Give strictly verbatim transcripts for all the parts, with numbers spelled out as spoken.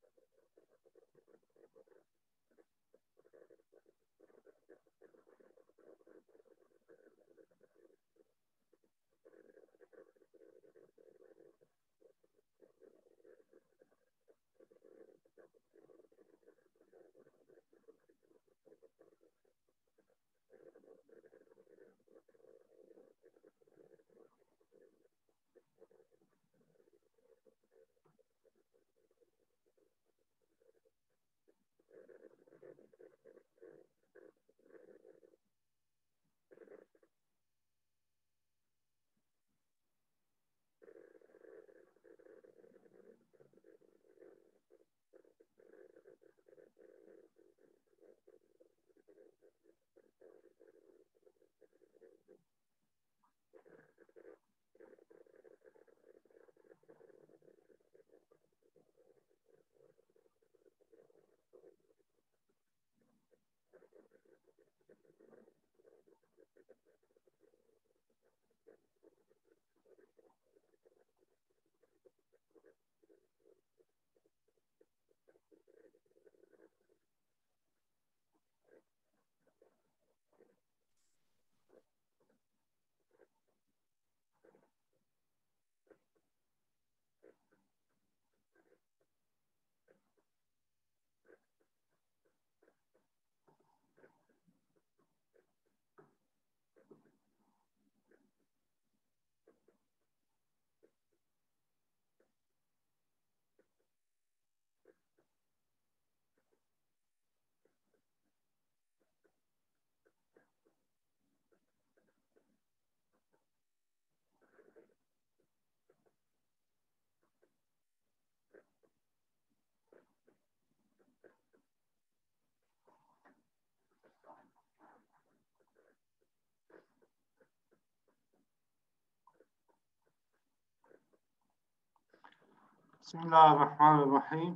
بسم الله الرحمن الرحيم.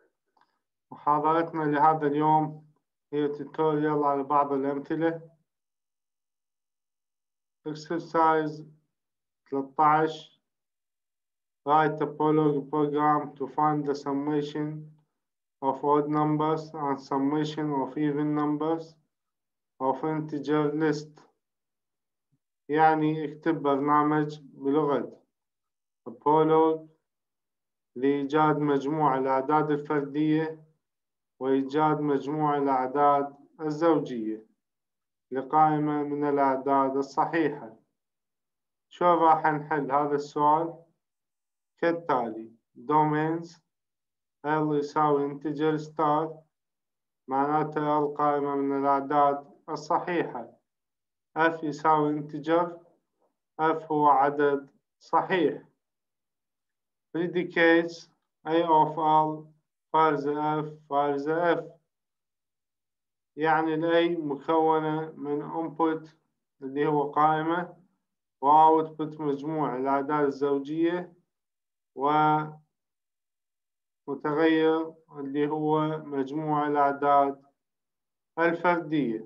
محاضرتنا لهذا اليوم هي توتوريال على بعض الأمثلة. Exercise ثلاثة عشر. Write a Prolog program to find the summation of odd numbers and summation of even numbers of integer list. يعني اكتب برنامج بلغة Prolog لإيجاد مجموع الأعداد الفردية وإيجاد مجموع الأعداد الزوجية لقائمة من الأعداد الصحيحة. شو راح نحل هذا السؤال؟ كالتالي: domains L يساوي integer star معناته L قائمة من الأعداد الصحيحة. F يساوي integer F هو عدد صحيح. predicates A of L فارز F فارز F يعني ال A مكونة من input اللي هو قائمة و output مجموع الأعداد الزوجية ومتغير اللي هو مجموع الأعداد الفردية.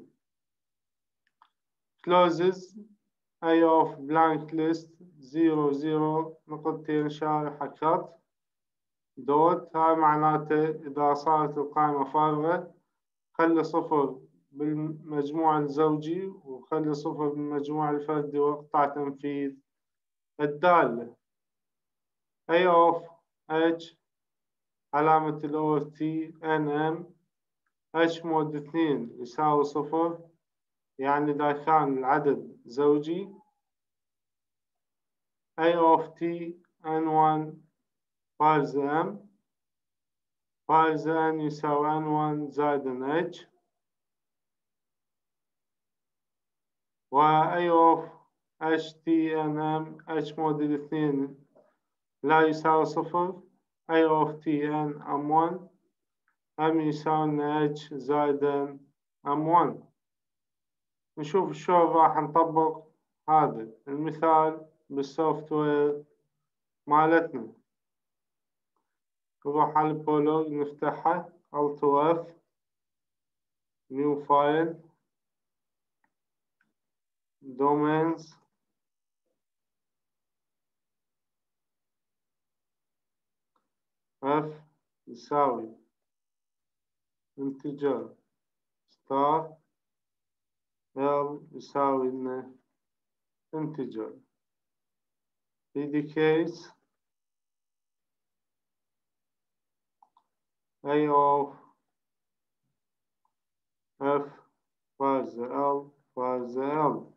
closes A of blank list زيرو زيرو نقطتين شارحة خط دوت. هاي معناته إذا صارت القائمة فارغة خلي صفر بالمجموع الزوجي وخلي صفر بالمجموع الفردي واقطع تنفيذ الدالة. A of H علامة ال O of T N M H مود اثنين يساوي صفر يعني إذا كان العدد زوجي. A of T N one فارز M فارز N يساوي N one زائد H و A of H T N M H مود الاثنين لا يساوي صفر. A of T N M one M يساوي H زائد M one. نشوف شلون راح نطبق هذا المثال بالسوفت وير مالتنا. نروح على البولوج نفتحها Alt F New File Domains F يساوي انتجر ستار L يساوي لنا integer. في the case A of F was L was L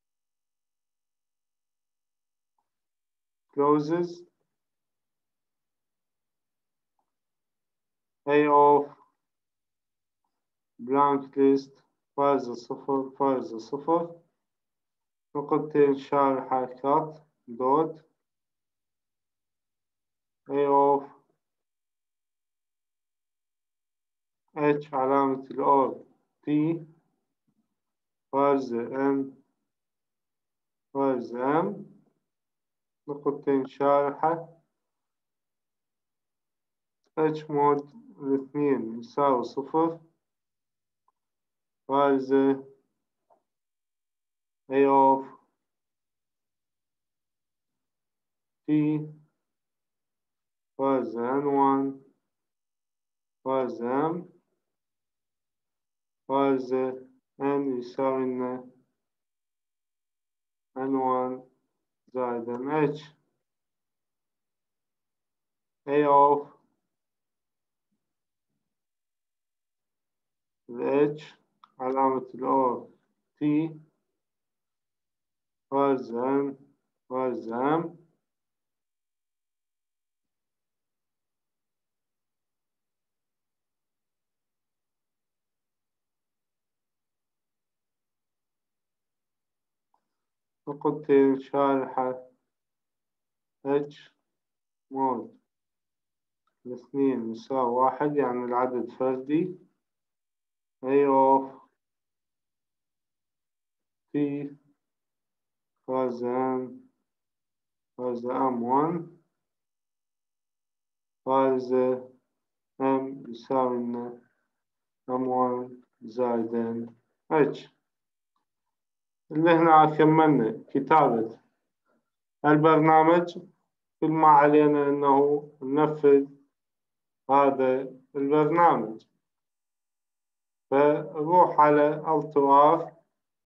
closes A of blank list فاز صفر فاز صفر نقطتين شارحة كات دوت A of H علامة الأور T فاز M فاز M نقطتين شارحة H مود الاثنين يساوي صفر فاز A of T فاز N one فاز M فاز N يساوي لنا N one زائد N H A of H علامة الأور T فاز N فاز M نقطتين شارحة H مود الاثنين يساوي واحد يعني العدد فردي A of T فاز N فاز M one فاز M يساوي لنا M one زائد H اللي هنا كملنا كتابة البرنامج. كل ما علينا أنه ننفذ هذا البرنامج. فنروح على Alt R